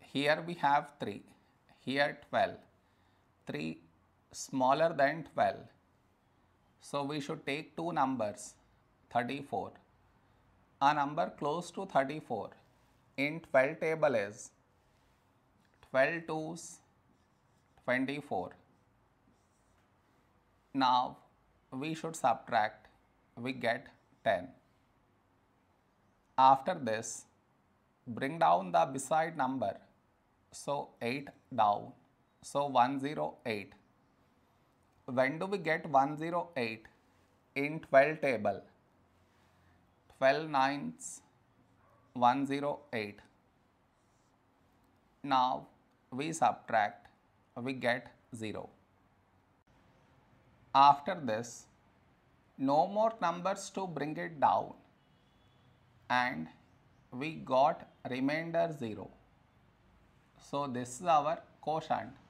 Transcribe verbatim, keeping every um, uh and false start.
here we have three, here twelve, three smaller than twelve. So we should take two numbers, thirty-four. A number close to thirty-four in twelve table is twelve twos, twenty-four. Now we should subtract, we get ten. After this, bring down the beside number, so eight down, so one hundred eight. When do we get one hundred eight? In twelve table, twelve nines, one hundred eight. Now we subtract, we get zero. After this, no more numbers to bring it down, and we got remainder zero. So this is our quotient.